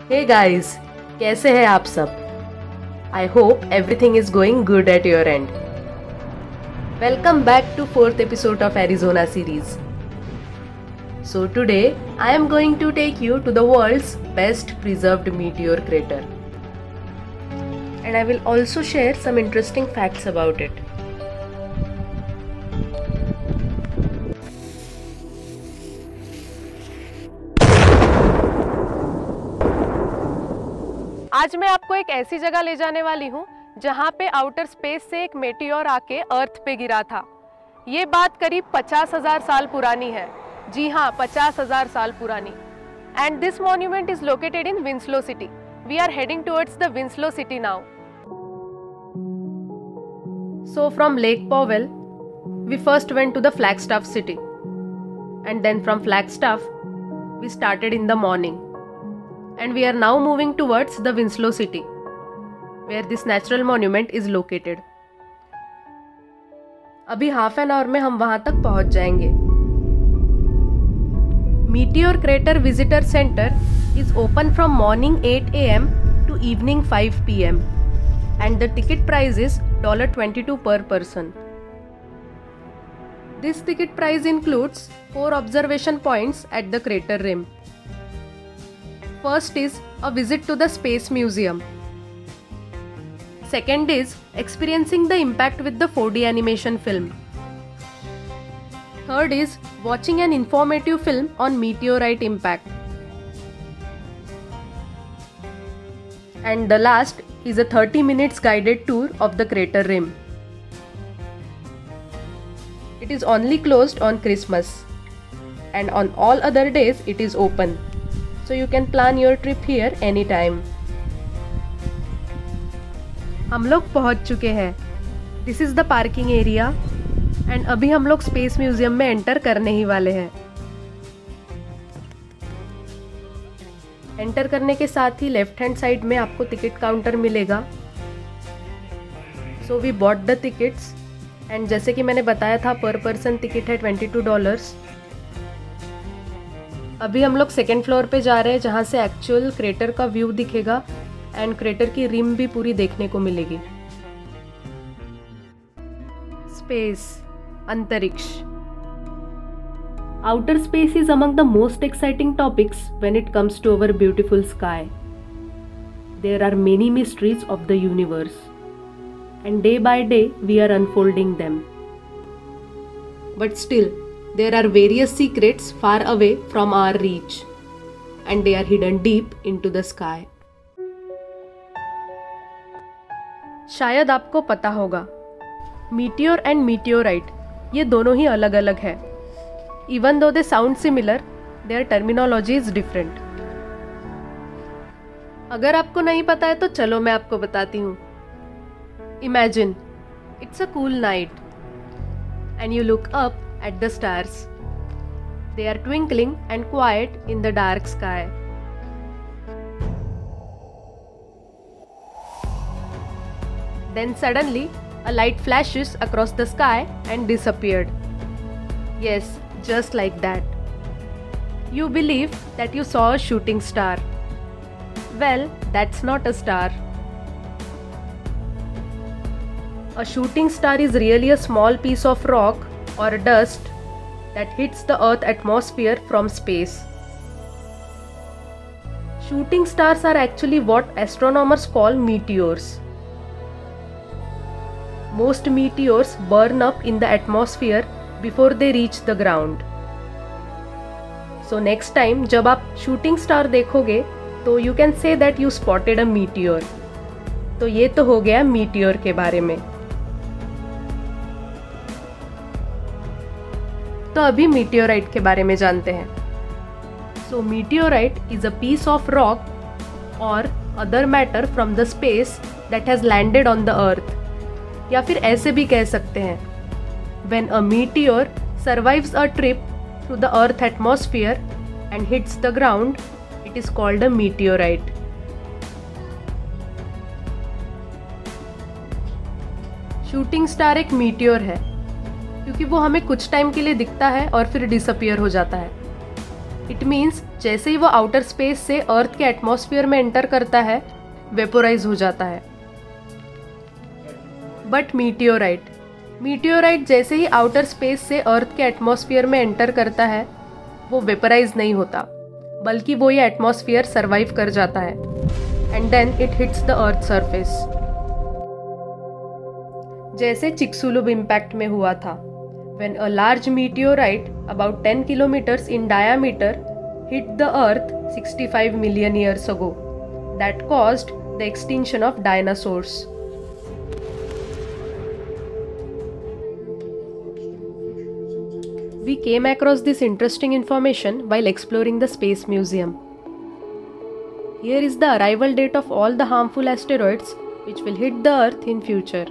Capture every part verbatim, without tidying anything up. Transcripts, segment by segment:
Hey guys, कैसे हैं आप सब? I hope everything is going good at your end. Welcome back to fourth episode of Arizona series. So today I am going to take you to the world's best preserved meteor crater. And I will also share some interesting facts about it. आज मैं आपको एक ऐसी जगह ले जाने वाली हूँ जहाँ पे आउटर स्पेस से एक मेटियोर आके अर्थ पे गिरा था. ये बात करीब पचास हजार साल पुरानी है. जी हाँ, पचास हजार साल पुरानी. And this monument is located in Winslow city. We are heading towards the Winslow city now. So from Lake Powell, we first went to the Flagstaff city. And then from Flagstaff, we started in the morning. And we are now moving towards the Winslow city, where this natural monument is located. अभी half an hour में हम वहां तक पहुंच जाएंगे. Meteor Crater Visitor Center is open from morning eight a m to evening five p m and the ticket price is one dollar twenty-two per person. This ticket price includes four observation points at the crater rim. First is a visit to the Space Museum. Second is experiencing the impact with the four D animation film. Third is watching an informative film on meteorite impact. And the last is a thirty minutes guided tour of the crater rim. It is only closed on Christmas, and on all other days it is open. So you can plan your trip here anytime. हम लोग पहुंच चुके हैं. This is the parking area and अभी हम लोग space museum में enter करने ही वाले हैं. एंटर करने के साथ ही लेफ्ट हैंड साइड में आपको टिकट काउंटर मिलेगा. So we bought the tickets and जैसे कि मैंने बताया था पर पर्सन टिकट है ट्वेंटी टू डॉलर्स. अभी हम लोग सेकेंड फ्लोर पे जा रहे हैं जहाँ से एक्चुअल क्रेटर का व्यू दिखेगा एंड क्रेटर की रिम भी पूरी देखने को मिलेगी. स्पेस, अंतरिक्ष. Outer space is among the most exciting topics when it comes to our beautiful sky. There are many mysteries of the universe, and day by day we are unfolding them. But still, there are various secrets far away from our reach, and they are hidden deep into the sky. शायद आपको पता होगा, meteor and meteorite ये दोनों ही अलग अलग है. Even though they sound similar, their terminology is different. अगर आपको नहीं पता है तो चलो मैं आपको बताती हूँ. Imagine, it's a cool night, and you look up at the stars. They are twinkling and quiet in the dark sky. Then suddenly, a light flashes across the sky and disappeared. Yes, just like that. You believe that you saw a shooting star. Well, that's not a star. A shooting star is really a small piece of rock or dust that hits the Earth atmosphere from space. Shooting stars are actually what astronomers call meteors. Most meteors burn up in the atmosphere before they reach the ground. So next time जब आप shooting star देखोगे तो you can say that you spotted a meteor. तो ये तो हो गया meteor के बारे में. तो अभी meteorite के बारे में जानते हैं. So meteorite is a piece of rock or other matter from the space that has landed on the earth. या फिर ऐसे भी कह सकते हैं, when a meteor survives a trip through the Earth atmosphere and hits the ground, it is called a meteorite. Shooting star एक meteor है क्योंकि वो हमें कुछ टाइम के लिए दिखता है और फिर डिसअपियर हो जाता है. इट मीन्स जैसे ही वो आउटर स्पेस से अर्थ के एटमॉस्फेयर में एंटर करता है वेपोराइज हो जाता है। बट मीटियोराइट मीटियोराइट जैसे ही आउटर स्पेस से अर्थ के एटमॉस्फेयर में एंटर करता है वो वेपोराइज नहीं होता, बल्कि वो ये एटमॉस्फेयर सरवाइव कर जाता है and then it hits the earth surface. जैसे चिक्सुलुब इम्पैक्ट में हुआ था, when a large meteorite about ten kilometers in diameter hit the earth sixty-five million years ago that caused the extinction of dinosaurs. We came across this interesting information while exploring the Space Museum. Here is the arrival date of all the harmful asteroids which will hit the earth in future.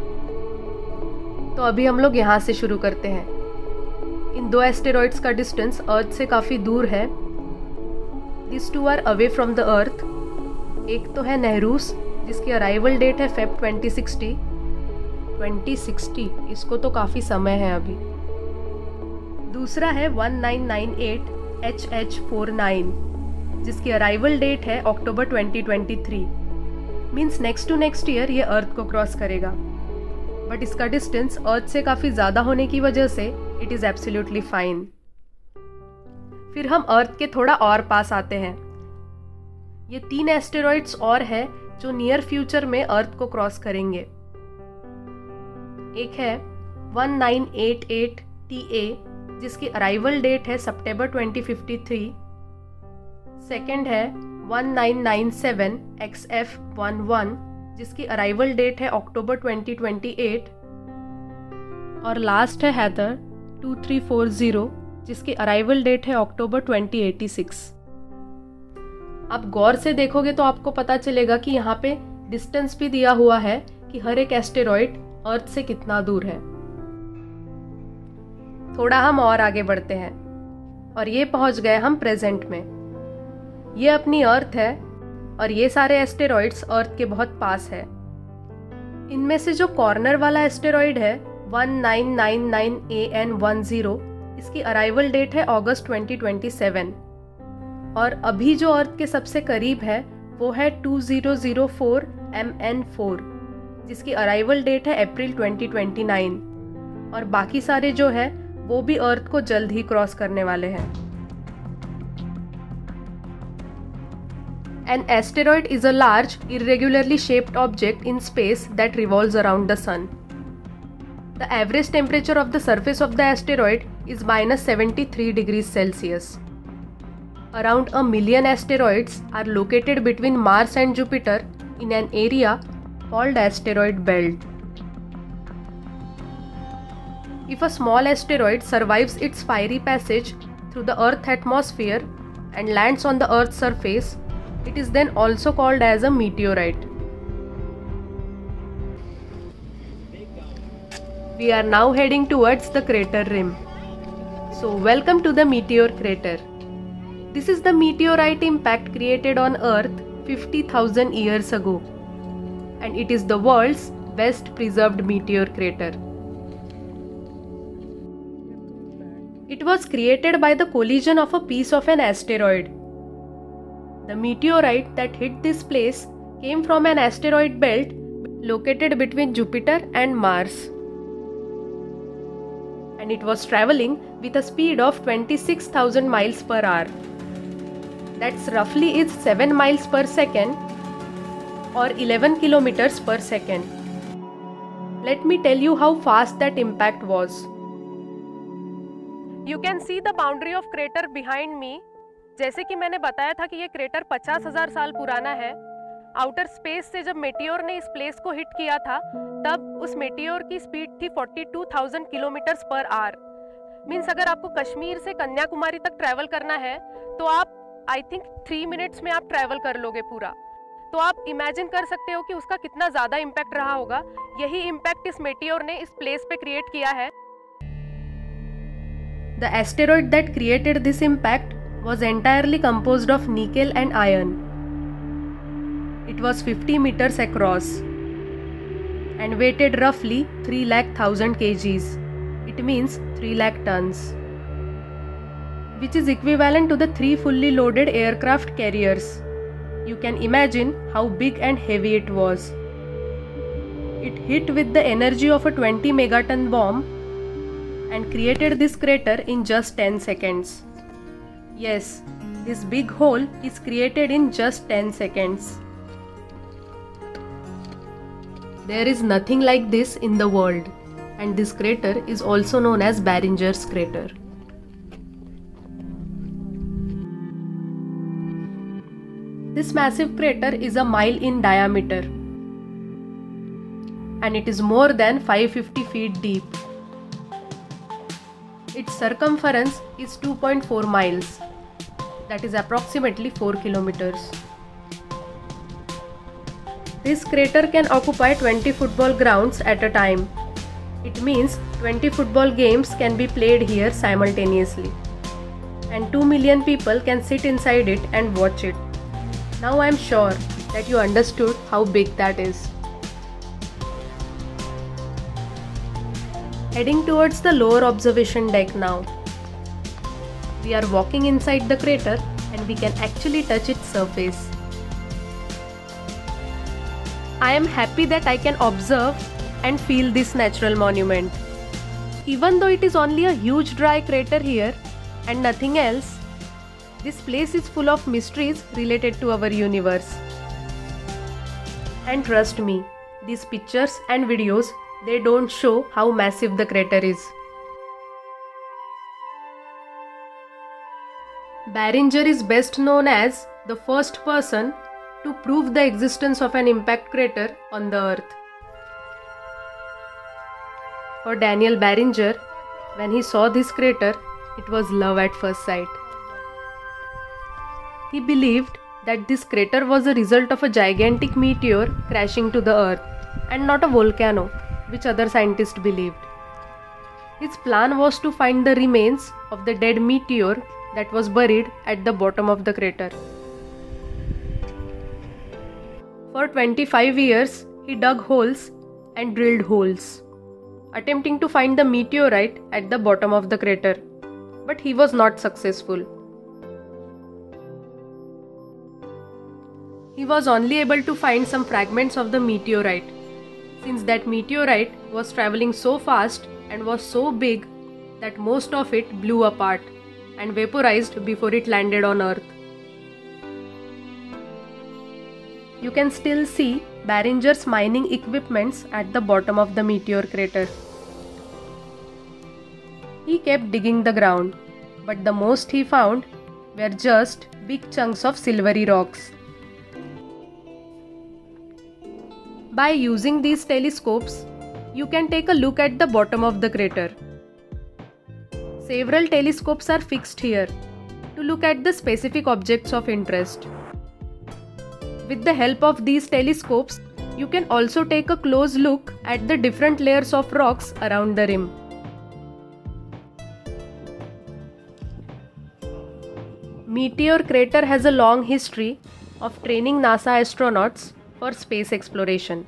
तो अभी हम लोग यहाँ से शुरू करते हैं। इन दो एस्टेरॉइड्स का डिस्टेंस अर्थ से काफ़ी दूर है। This two are away from the earth. एक तो है नेहरूस जिसकी अराइवल डेट है Feb twenty sixty. Twenty sixty इसको तो काफ़ी समय है अभी। दूसरा है one nine nine eight H H four nine जिसकी अराइवल डेट है October twenty twenty three. Means next to next year ये अर्थ को क्रॉस करेगा, बट इसका डिस्टेंस अर्थ से काफ़ी ज़्यादा होने की वजह से इट इज़ एब्सोल्युटली फाइन। फिर हम अर्थ के थोड़ा और पास आते हैं। ये तीन एस्टेरॉइड्स और है जो नियर फ्यूचर में अर्थ को क्रॉस करेंगे। एक है one nine eight eight T A जिसकी अराइवल डेट है September twenty fifty three. Second है one nine nine seven X F one one जिसकी अराइवल डेट है अक्टूबर ट्वेंटी ट्वेंटी एट। और लास्ट है Hathor two three four zero जिसकी arrival date है October twenty eighty six. आप गौर से देखोगे तो आपको पता चलेगा कि यहाँ पे डिस्टेंस भी दिया हुआ है कि हर एक एस्टेरॉइड अर्थ से कितना दूर है। थोड़ा हम और आगे बढ़ते हैं और ये पहुंच गए हम प्रेजेंट में। ये अपनी अर्थ है और ये सारे एस्टेरॉइड्स अर्थ के बहुत पास है। इनमें से जो कॉर्नर वाला एस्टेरॉइड है one nine nine nine A N one zero इसकी अराइवल डेट है अगस्त ट्वेंटी ट्वेंटी सेवन। और अभी जो अर्थ के सबसे करीब है वो है two zero zero four M N four जिसकी अराइवल डेट है अप्रैल ट्वेंटी ट्वेंटी नाइन। और बाकी सारे जो है वो भी अर्थ को जल्द ही क्रॉस करने वाले हैं। An asteroid is a large, irregularly shaped object in space that revolves around the sun. The average temperature of the surface of the asteroid is minus seventy-three degrees Celsius. Around a million asteroids are located between Mars and Jupiter in an area called asteroid belt. If a small asteroid survives its fiery passage through the Earth's atmosphere and lands on the Earth's surface, it is then also called as a meteorite. We are now heading towards the crater rim. So welcome to the meteor crater. This is the meteorite impact created on Earth fifty thousand years ago, and it is the world's best preserved meteor crater. It was created by the collision of a piece of an asteroid. The meteorite that hit this place came from an asteroid belt located between Jupiter and Mars. And it was traveling with a speed of twenty-six thousand miles per hour. That's roughly is seven miles per second or eleven kilometers per second. Let me tell you how fast that impact was. You can see the boundary of crater behind me. जैसे कि मैंने बताया था कि ये crater पचास हज़ार साल पुराना है। आउटर स्पेस से जब मेटियोर ने इस प्लेस को हिट किया था तब उस मेटियोर की स्पीड थी बयालीस हज़ार किलोमीटर्स पर आवर। मीन्स अगर आपको कश्मीर से कन्याकुमारी तक ट्रैवल करना है तो आप आई थिंक थ्री मिनट्स में आप ट्रैवल कर लोगे पूरा। तो आप इमेजिन कर सकते हो कि उसका कितना ज़्यादा इम्पैक्ट रहा होगा। यही इम्पैक्ट इस मेटियोर ने इस प्लेस पे क्रिएट किया है। The asteroid that created this impact was entirely composed of nickel and iron. It was fifty meters across and weighted roughly three lakh thousand kgs. It means three lakh tons. which is equivalent to the three fully loaded aircraft carriers. You can imagine how big and heavy it was. It hit with the energy of a twenty megaton bomb and created this crater in just ten seconds. Yes, this big hole is created in just ten seconds. There is nothing like this in the world, and this crater is also known as Barringer's crater. This massive crater is a mile in diameter, and it is more than five hundred fifty feet deep. Its circumference is two point four miles, that is approximately four kilometers. This crater can occupy twenty football grounds at a time. It means twenty football games can be played here simultaneously, and two million people can sit inside it and watch it. Now I am sure that you understood how big that is. Heading towards the lower observation deck now. We are walking inside the crater and we can actually touch its surface. I am happy that I can observe and feel this natural monument. Even though it is only a huge dry crater here and nothing else, this place is full of mysteries related to our universe. And trust me, these pictures and videos, they don't show how massive the crater is. Barringer is best known as the first person to prove the existence of an impact crater on the Earth. For Daniel Barringer, when he saw this crater, it was love at first sight. He believed that this crater was a result of a gigantic meteor crashing to the Earth and not a volcano, which other scientists believed. His plan was to find the remains of the dead meteor that was buried at the bottom of the crater. For twenty-five years, he dug holes and drilled holes, attempting to find the meteorite at the bottom of the crater, but he was not successful. He was only able to find some fragments of the meteorite, since that meteorite was traveling so fast and was so big that most of it blew apart and vaporized before it landed on Earth. You can still see Barringer's mining equipments at the bottom of the meteor crater. He kept digging the ground, but the most he found were just big chunks of silvery rocks. By using these telescopes, you can take a look at the bottom of the crater. Several telescopes are fixed here to look at the specific objects of interest. With the help of these telescopes, you can also take a close look at the different layers of rocks around the rim. Meteor crater has a long history of training NASA astronauts for space exploration.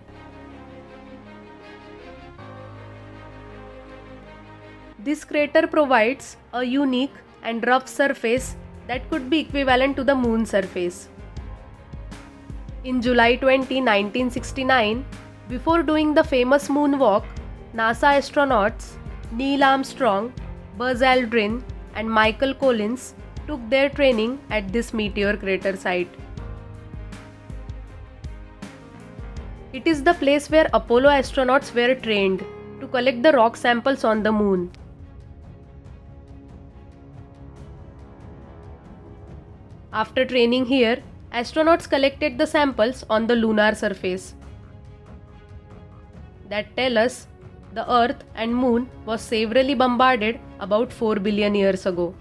This crater provides a unique and rough surface that could be equivalent to the Moon's surface. In July twentieth, nineteen sixty-nine, before doing the famous moonwalk, NASA astronauts Neil Armstrong, Buzz Aldrin, and Michael Collins took their training at this meteor crater site. It is the place where Apollo astronauts were trained to collect the rock samples on the Moon. After training here, astronauts collected the samples on the lunar surface. That tell us the Earth and Moon was severely bombarded about four billion years ago.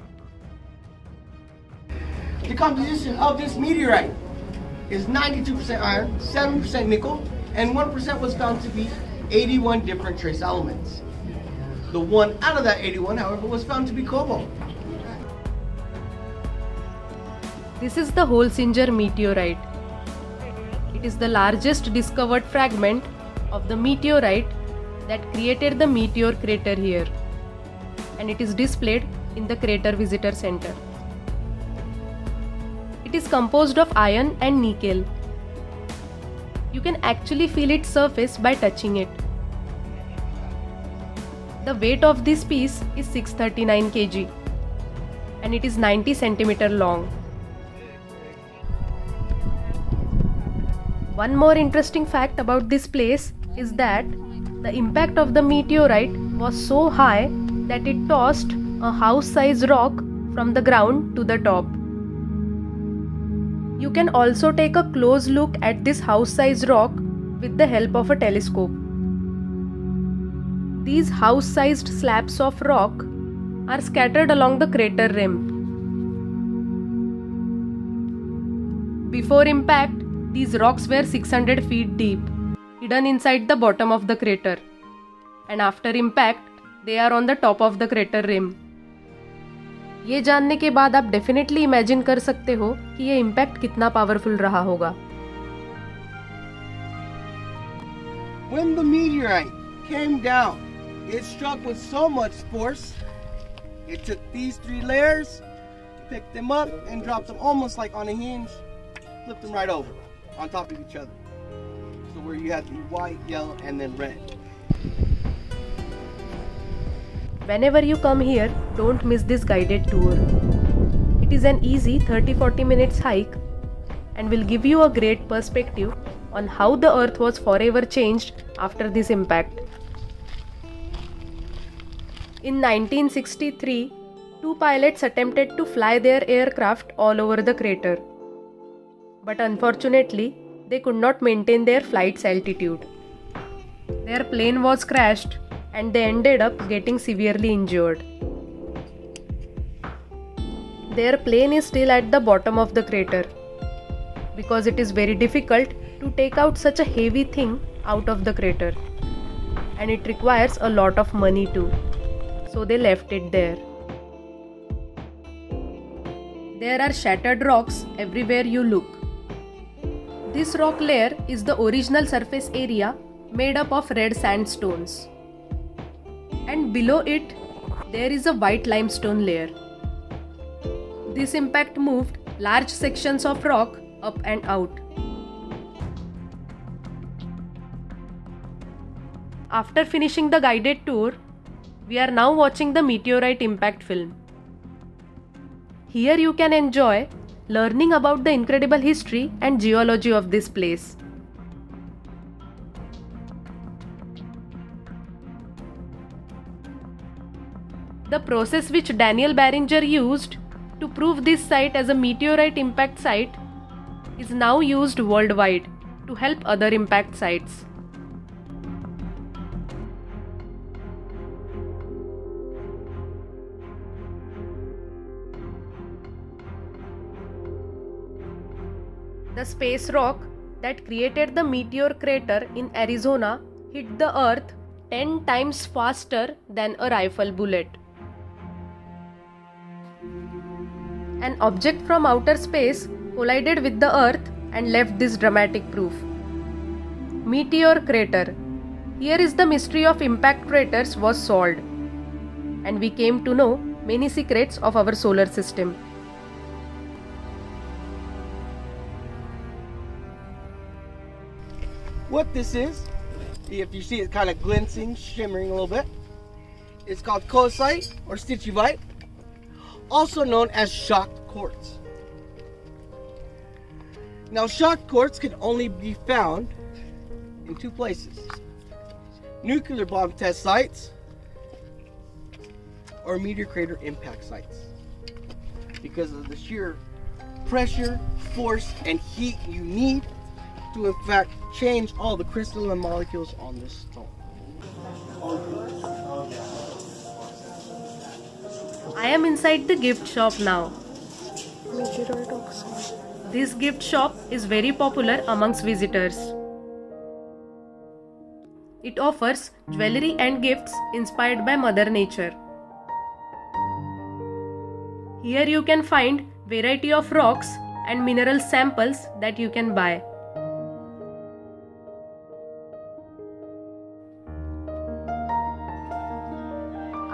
The composition of this meteorite is ninety-two percent iron, seven percent nickel, and one percent was found to be eighty-one different trace elements. The one out of that eighty-one, however, was found to be cobalt. This is the Holzinger meteorite. It is the largest discovered fragment of the meteorite that created the meteor crater here, and it is displayed in the Crater Visitor Center. It is composed of iron and nickel. You can actually feel its surface by touching it. The weight of this piece is six hundred thirty-nine kilograms and it is ninety centimeters long. One more interesting fact about this place is that the impact of the meteorite was so high that it tossed a house-sized rock from the ground to the top. You can also take a close look at this house-sized rock with the help of a telescope. These house-sized slabs of rock are scattered along the crater rim. Before impact, these rocks were six hundred feet deep, hidden inside the bottom of the crater. And after impact, they are on the top of the crater rim. ये जानने के बाद आप definitely imagine कर सकते हो कि ये इम्पैक्ट कितना पावरफुल रहा होगा. When the meteorite came down, it struck with so much force, it took these three layers, picked them up, and dropped them almost like on a hinge, flipped them right over on top of each other. So where you had the white, yellow, and then red. Whenever you come here, don't miss this guided tour. It is an easy thirty to forty minutes hike and will give you a great perspective on how the earth was forever changed after this impact. In nineteen sixty-three, two pilots attempted to fly their aircraft all over the crater. But unfortunately, they could not maintain their flight's altitude. Their plane was crashed and they ended up getting severely injured. Their plane is still at the bottom of the crater because it is very difficult to take out such a heavy thing out of the crater, and it requires a lot of money too, so they left it there. There are shattered rocks everywhere you look. This rock layer is the original surface area made up of red sandstones. And below it, there is a white limestone layer. This impact moved large sections of rock up and out. After finishing the guided tour, we are now watching the meteorite impact film. Here you can enjoy learning about the incredible history and geology of this place. The process which Daniel Barringer used to prove this site as a meteorite impact site is now used worldwide to help other impact sites. The space rock that created the meteor crater in Arizona hit the earth ten times faster than a rifle bullet. An object from outer space collided with the earth and left this dramatic proof. Meteor crater. Here is the mystery of impact craters was solved, and we came to know many secrets of our solar system. What this is, if you see it kind of glinting, shimmering a little bit, it's called coesite or stichivite, also known as shocked quartz. Now, shocked quartz can only be found in two places: nuclear bomb test sites or meteor crater impact sites, because of the sheer pressure, force, and heat you need to in fact change all the crystalline molecules on this stone. I am inside the gift shop now. This gift shop is very popular amongst visitors. It offers jewelry and gifts inspired by Mother Nature. Here you can find variety of rocks and mineral samples that you can buy.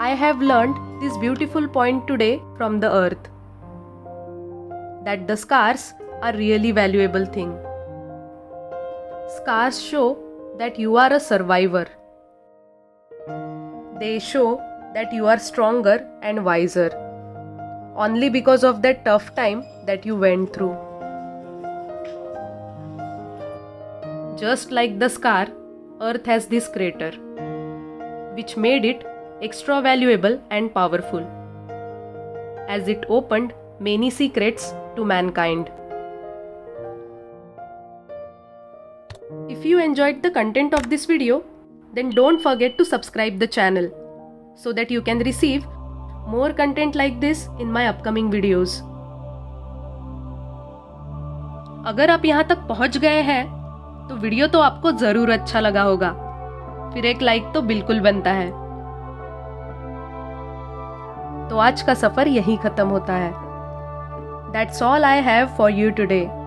I have learned this beautiful point today from the earth, that the scars are really valuable thing. Scars show that you are a survivor. They show that you are stronger and wiser, only because of that tough time that you went through. Just like the scar, Earth has this crater, which made it extra valuable and powerful, as it opened many secrets to mankind. If you enjoyed the content of this video, then don't forget to subscribe the channel so that you can receive more content like this in my upcoming videos. अगर आप यहाँ तक पहुँच गए हैं तो video तो आपको जरूर अच्छा लगा होगा, फिर एक लाइक तो बिल्कुल बनता है। तो आज का सफर यहीं खत्म होता है। That's all I have for you today.